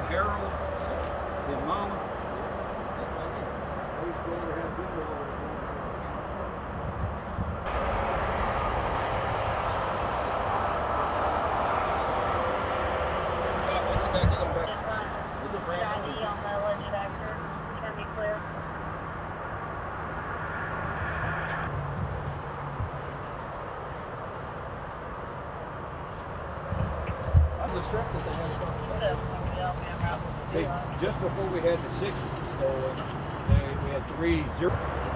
Harold, his mama. Scott, what's it got to them back? Is it brand new? On the Willis Tractor. Can be clear. I was distracted they had a Hey, just before we had the 6 stolen, we had 3 0.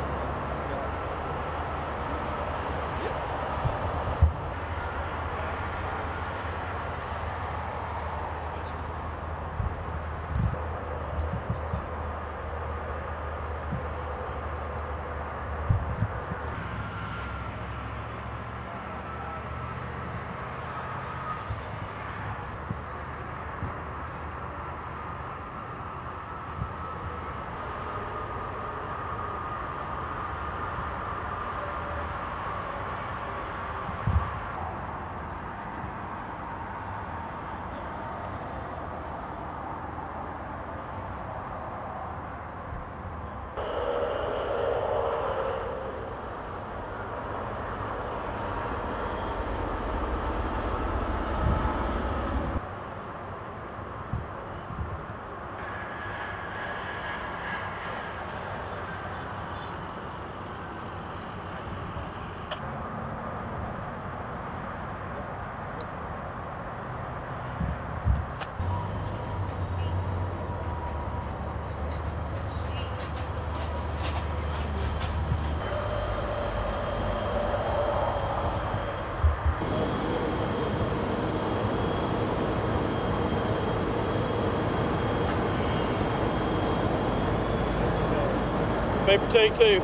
Paper take 2.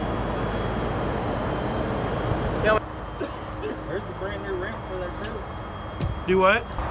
There's the brand new rim for that crew. Do what?